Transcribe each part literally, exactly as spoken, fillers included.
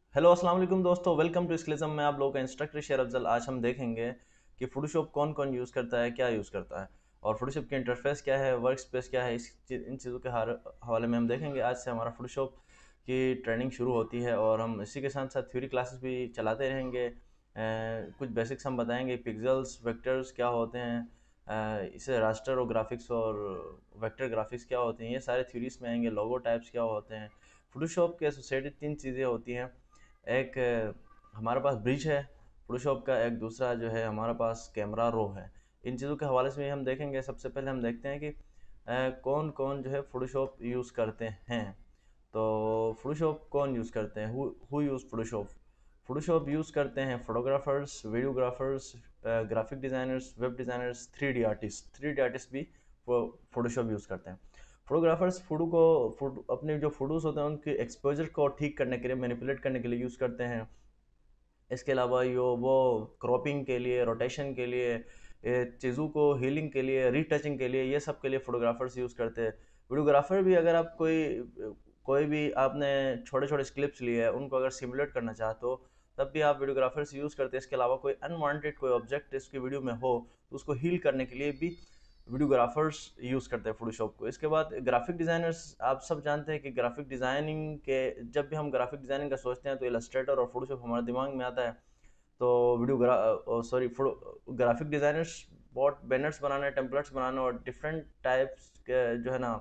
Hello अस्सलाम वालेकुम दोस्तों, वेलकम टू स्किलिज्म में आप लोगों का इंस्ट्रक्टर शेर अफजल। आज हम देखेंगे कि फोटोशॉप कौन कौन यूज़ करता है, क्या यूज़ करता है और फोटोशॉप की इंटरफेस क्या है, वर्क स्पेस क्या है। इस चीज़ इन चीज़ों के हर हवाले में हम देखेंगे। आज से हमारा फोटोशॉप की ट्रेनिंग शुरू होती है और हम इसी के साथ साथ थ्योरी क्लासेस भी चलाते रहेंगे। अ, कुछ बेसिक्स हम बताएंगे, पिक्सल्स वेक्टर्स क्या होते हैं, अ, इसे रास्टर और ग्राफिक्स और वेक्टर ग्राफिक्स क्या होते हैं, ये सारे थ्योरीज में आएंगे। लोगो टाइप्स क्या होते हैं। फोटोशॉप के एसोसिएटेड तीन चीज़ें होती हैं। एक अ, हमारे पास ब्रिज है फोटोशॉप का, एक दूसरा जो है हमारे पास कैमरा रो है। इन चीज़ों के हवाले से हम देखेंगे। सबसे पहले हम देखते हैं कि अ, कौन कौन जो है फोटोशॉप यूज़ करते हैं। तो फोटोशॉप कौन यूज़ करते हैं, who use Photoshop. Photoshop use करते हैं photographers, videographers, graphic designers, web designers, three D artist. Three D artist भी फोटोशॉप यूज़ करते हैं। फोटोग्राफर्स फोटो को फोटो अपने जो फोटोज़ होते हैं उनके एक्सपोजर को ठीक करने के लिए, मैनिपुलेट करने के लिए यूज़ करते हैं। इसके अलावा यो वो क्रॉपिंग के लिए, रोटेशन के लिए, चीज़ों को हीलिंग के लिए, रीटचिंग के लिए, ये सब के लिए फोटोग्राफर्स यूज़ करते हैं। वीडियोग्राफर भी, अगर आप कोई कोई भी आपने छोटे छोटे क्लिप्स लिए हैं उनको अगर सिमुलेट करना चाहते हो तब भी आप वीडियोग्राफर्स यूज़ करते हैं। इसके अलावा कोई अनवांटेड कोई ऑब्जेक्ट इसकी वीडियो में हो तो उसको हील करने के लिए भी वीडियोग्राफर्स यूज़ करते हैं फोटोशॉप को। इसके बाद ग्राफिक डिज़ाइनर्स, आप सब जानते हैं कि ग्राफिक डिज़ाइनिंग के, जब भी हम ग्राफिक डिज़ाइनिंग का सोचते हैं तो इलस्ट्रेटर और फोटोशॉप हमारे दिमाग में आता है। तो वीडियो सॉरी ग्राफिक डिज़ाइनर्स बहुत बैनर्स बनाने, टेम्पलेट्स बनाने और डिफरेंट टाइप्स के जो है ना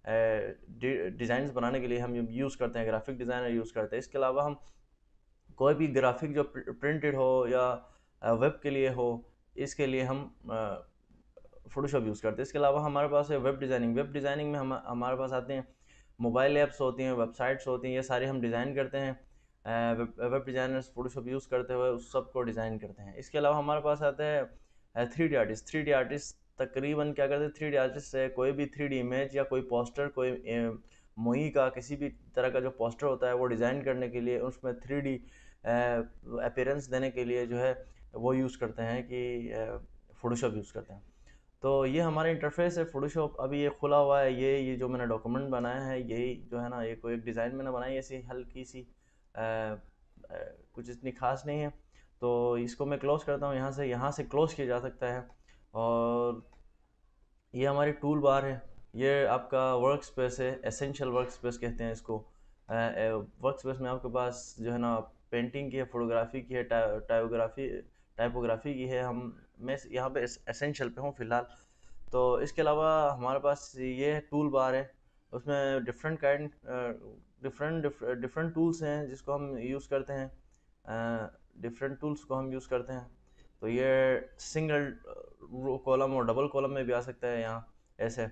डिज़ाइंस बनाने के लिए हम यूज़ करते हैं, ग्राफिक डिज़ाइनर यूज़ करते हैं। इसके अलावा हम कोई भी ग्राफिक जो प्रिंटेड हो या वेब के लिए हो, इसके लिए हम फोटोशॉप यूज़ करते हैं। इसके अलावा हमारे पास है वेब डिज़ाइनिंग। वेब डिज़ाइनिंग में हम हमारे पास आते हैं मोबाइल ऐप्स होती हैं, वेबसाइट्स होती हैं, ये सारे हम डिज़ाइन करते हैं। वेब डिज़ाइनर्स फोटोशॉप यूज़ करते हुए उस सब को डिज़ाइन करते हैं। इसके अलावा हमारे पास आता है three D artist. Three D artist तकरीबन क्या करते हैं, थ्री डी आर्टिस्ट से कोई भी थ्री डी इमेज या कोई पोस्टर, कोई मूवी का किसी भी तरह का जो पोस्टर होता है वो डिज़ाइन करने के लिए, उसमें थ्री डी अपीयरेंस देने के लिए जो है वो यूज़ करते हैं कि फ़ोटोशॉप यूज़ करते हैं। तो ये हमारा इंटरफेस है फ़ोटोशॉप। अभी ये खुला हुआ है। ये ये जो मैंने डॉक्यूमेंट बनाया है, यही जो है ना, ये कोई एक डिज़ाइन मैंने बनाई है, ऐसी हल्की सी, आ, आ, कुछ इतनी खास नहीं है। तो इसको मैं क्लोज़ करता हूँ यहाँ से। यहाँ से क्लोज़ किया जा सकता है। और ये हमारी टूल बार है। ये आपका वर्क स्पेस है, एसेंशियल वर्क स्पेस कहते हैं इसको। वर्क स्पेस में आपके पास जो है ना पेंटिंग की है, फोटोग्राफी की है, टाइपोग्राफी टाइपोग्राफी की है। हम मैं यहाँ पे एसेंशियल पे हूँ फ़िलहाल। तो इसके अलावा हमारे पास ये टूल बार है, उसमें different kind different different tools हैं जिसको हम यूज़ करते हैं। डिफरेंट टूल्स को हम यूज़ करते हैं। तो ये सिंगल कॉलम और डबल कॉलम में भी आ सकता है यहाँ ऐसे।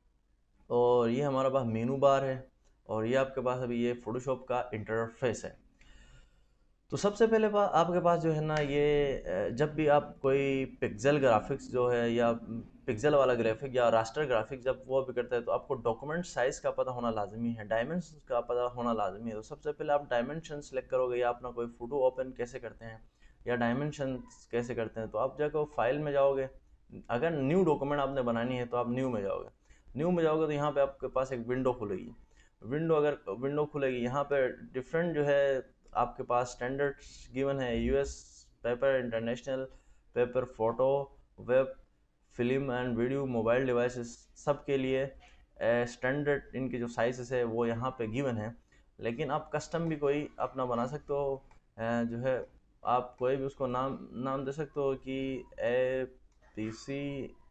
और ये हमारा पास मेनू बार है और ये आपके पास अभी ये फोटोशॉप का इंटरफेस है। तो सबसे पहले बात आपके पास जो है ना, ये जब भी आप कोई पिक्सल ग्राफिक्स जो है या पिक्सल वाला ग्राफिक या रास्टर ग्राफिक जब वो भी करते हैं तो आपको डॉक्यूमेंट साइज़ का पता होना लाजमी है, डायमेंशन का पता होना लाजमी है। तो सबसे पहले आप डायमेंशन सेलेक्ट करोगे या अपना कोई फ़ोटो ओपन कैसे करते हैं या डायमेंशन कैसे करते हैं, तो आप जाकर फाइल में जाओगे। अगर न्यू डॉक्यूमेंट आपने बनानी है तो आप न्यू में जाओगे। न्यू में जाओगे तो यहाँ पे आपके पास एक विंडो खुलेगी। विंडो अगर विंडो खुलेगी, यहाँ पे डिफरेंट जो है आपके पास स्टैंडर्ड्स गिवन है। US paper, international paper, photo, web, film and video, mobile devices, सब के लिए स्टैंडर्ड इनके जो साइजेस है वो यहाँ पे गिवन है। लेकिन आप कस्टम भी कोई अपना बना सकते हो। अ, जो है आप कोई भी उसको नाम नाम दे सकते हो कि ए पी सी।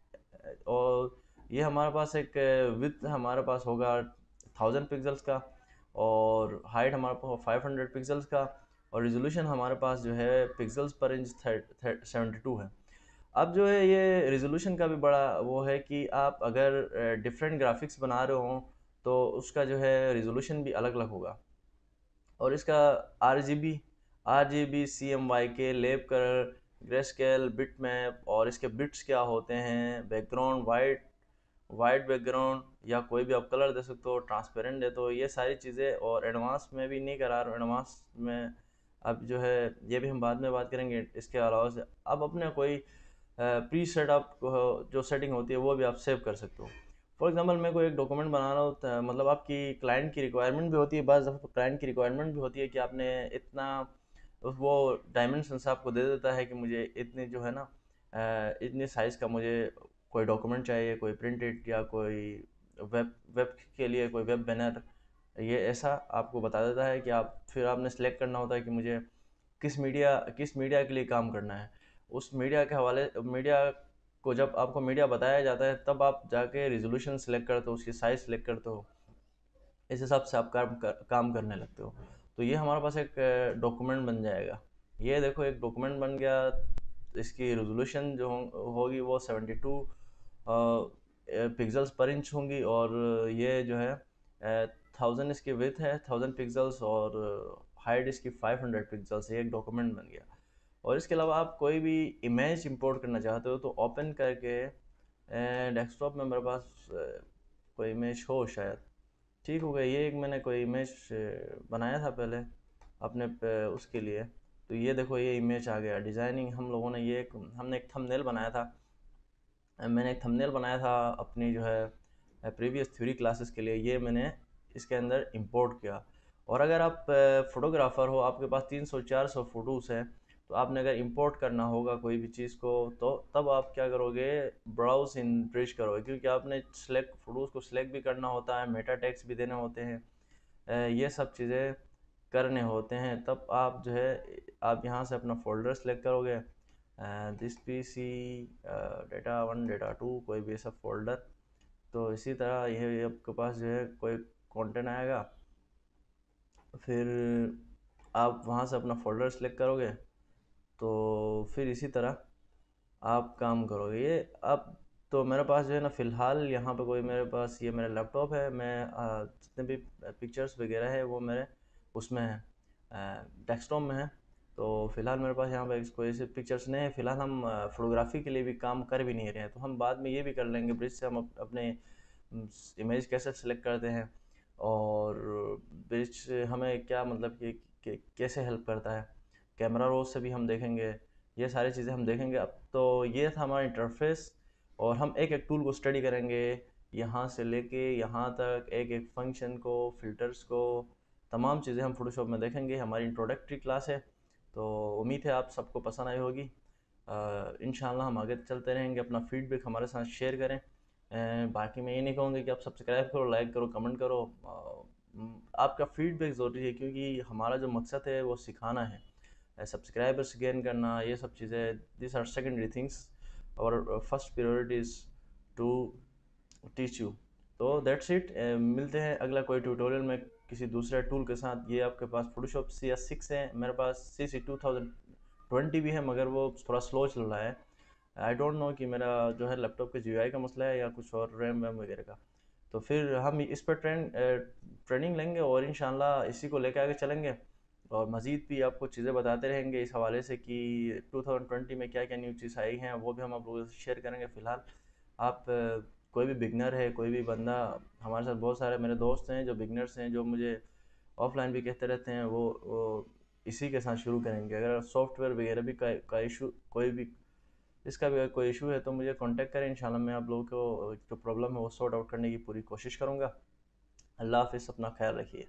और ये हमारे पास एक विथ हमारे पास होगा थाउजेंड पिक्सल्स का और हाइट हमारे पास फाइव हंड्रेड पिक्सल्स का और रिजोल्यूशन हमारे पास जो है pixels per inch seventy two है। अब जो है ये रिजोल्यूशन का भी बड़ा वो है कि आप अगर डिफरेंट ग्राफिक्स बना रहे हो तो उसका जो है रिजोल्यूशन भी अलग अलग होगा। और इसका R G B R G B C M Y K, lab colour, greyscale, bitmap और इसके बिट्स क्या होते हैं, बैकग्राउंड वाइट वाइट बैकग्राउंड या कोई भी आप कलर दे सकते हो, ट्रांसपेरेंट दे, तो ये सारी चीज़ें। और एडवांस में भी नहीं करा रहा हूँ, एडवांस में अब जो है ये भी हम बाद में बात करेंगे। इसके अलावा से अब अपने कोई प्री सेटअप जो सेटिंग होती है वो भी आप सेव कर सकते हो। फॉर एग्जांपल मैं कोई एक डॉक्यूमेंट बना रहा हूँ, त- मतलब आपकी क्लाइंट की रिक्वायरमेंट भी होती है, बाज़ दफ़ा क्लाइंट की रिक्वायरमेंट भी होती है कि आपने इतना, वो डायमेंशंस आपको दे देता है कि मुझे इतने जो है ना अ, इतने साइज़ का मुझे कोई डॉक्यूमेंट चाहिए, कोई प्रिंटेड या कोई वेब वेब के लिए कोई वेब बैनर, ये ऐसा आपको बता देता है कि आप फिर आपने सेलेक्ट करना होता है कि मुझे किस मीडिया किस मीडिया के लिए काम करना है। उस मीडिया के हवाले मीडिया को जब आपको मीडिया बताया जाता है तब आप जाके रिजोल्यूशन सेलेक्ट करते हो, उसकी साइज़ सेलेक्ट करते हो, इस हिसाब से आप काम कर, काम करने लगते हो। तो ये हमारे पास एक डॉक्यूमेंट बन जाएगा। ये देखो एक डॉक्यूमेंट बन गया। इसकी रेजोल्यूशन जो हो- होगी वो seventy two pixels per inch होंगी, और ये जो है थाउजेंड इसकी विथ है, थाउजेंड पिक्सल्स, और हाइट इसकी फाइव हंड्रेड पिक्सल्स। ये एक डॉक्यूमेंट बन गया। और इसके अलावा आप कोई भी इमेज इंपोर्ट करना चाहते हो तो ओपन करके डेस्कटॉप में मेरे पास अ, कोई इमेज हो शायद, ठीक हो गया। ये एक मैंने कोई इमेज बनाया था पहले अपने प- उसके लिए। तो ये देखो ये इमेज आ गया। डिज़ाइनिंग हम लोगों ने ये एक हमने एक थंबनेल बनाया था। अ, मैंने एक थंबनेल बनाया था अपनी जो है प्रीवियस थ्योरी क्लासेस के लिए, ये मैंने इसके अंदर इंपोर्ट किया। और अगर आप फोटोग्राफ़र हो, आपके पास तीन सौ चार सौ फ़ोटोज़ हैं, तो आपने अगर इंपोर्ट करना होगा कोई भी चीज़ को, तो तब आप क्या करोगे, ब्राउज़ इन ब्रिज करोगे, क्योंकि आपने सेलेक्ट फ़ोटोज़ को सिलेक्ट भी करना होता है, मेटा टैग्स भी देने होते हैं, अ, ये सब चीज़ें करने होते हैं। तब आप जो है आप यहाँ से अपना फ़ोल्डर सेलेक्ट करोगे, this P C data one data two कोई भी ऐसा फ़ोल्डर। तो इसी तरह ये आपके पास जो है कोई कंटेंट आएगा, फिर आप वहाँ से अपना फ़ोल्डर सेलेक्ट करोगे, तो फिर इसी तरह आप काम करोगे। ये आप, तो मेरे पास जो है ना फ़िलहाल यहाँ पे कोई, मेरे पास ये मेरा लैपटॉप है, मैं अ, जितने भी पिक्चर्स वगैरह है वो मेरे उसमें है, डेस्कटॉप में है। तो फ़िलहाल मेरे पास यहाँ पे कोई ऐसे पिक्चर्स नहीं है। फ़िलहाल हम फ़ोटोग्राफ़ी के लिए भी काम कर भी नहीं रहे हैं, तो हम बाद में ये भी कर लेंगे। ब्रिज से हम अप- अपने इमेज कैसे सेलेक्ट करते हैं, और ब्रिज से हमें क्या मतलब कि, कि कैसे हेल्प करता है, कैमरा रोज से भी हम देखेंगे, ये सारी चीज़ें हम देखेंगे। अब तो ये था हमारा इंटरफेस, और हम एक एक टूल को स्टडी करेंगे, यहाँ से लेके यहाँ तक एक एक फंक्शन को, फिल्टर्स को, तमाम चीज़ें हम फोटोशॉप में देखेंगे। हमारी इंट्रोडक्टरी क्लास है, तो उम्मीद है आप सबको पसंद आई होगी। इंशाल्लाह हम आगे चलते रहेंगे। अपना फीडबैक हमारे साथ शेयर करें। अ, बाकी मैं ये नहीं कहूँगी कि आप सब्सक्राइब करो, लाइक करो, कमेंट करो। अ, म, आपका फीडबैक ज़रूरी है, क्योंकि हमारा जो मकसद है वो सिखाना है, सब्सक्राइबर्स गेन करना, ये सब चीज़ें दिस आर सेकेंडरी थिंग्स, और first priority is to teach you. तो दैट्स इट। मिलते हैं अगला कोई ट्यूटोरियल में किसी दूसरे टूल के साथ। ये आपके पास फोटोशॉप सी एस सिक्स है, मेरे पास C C two thousand twenty भी है, मगर वो थोड़ा स्लो चल रहा है। आई डोंट नो कि मेरा जो है लैपटॉप के जी यू आई का मसला है या कुछ और रैम वैम वगैरह का। तो फिर हम इस पर ट्रेन ट्रेनिंग लेंगे, और इंशाल्लाह इसी को लेकर आगे चलेंगे, और मज़ीद भी आपको चीज़ें बताते रहेंगे इस हवाले से कि टू थाउजेंड ट्वेंटी में क्या क्या न्यू चीज़ आई हैं, वो भी हम आप लोगों से शेयर करेंगे। फ़िलहाल आप अ, कोई भी बिगनर है, कोई भी बंदा, हमारे साथ बहुत सारे मेरे दोस्त हैं जो बिगनर्स हैं, जो मुझे ऑफलाइन भी कहते रहते हैं, वो, वो इसी के साथ शुरू करेंगे। अगर सॉफ्टवेयर वगैरह भी का, का इशू कोई भी, इसका भी अगर कोई इशू है तो मुझे कांटेक्ट करें। इंशाल्लाह मैं आप लोगों को जो प्रॉब्लम है वो सॉर्ट आउट करने की पूरी कोशिश करूँगा। अल्लाह हाफ़िज़, अपना ख्याल रखिए।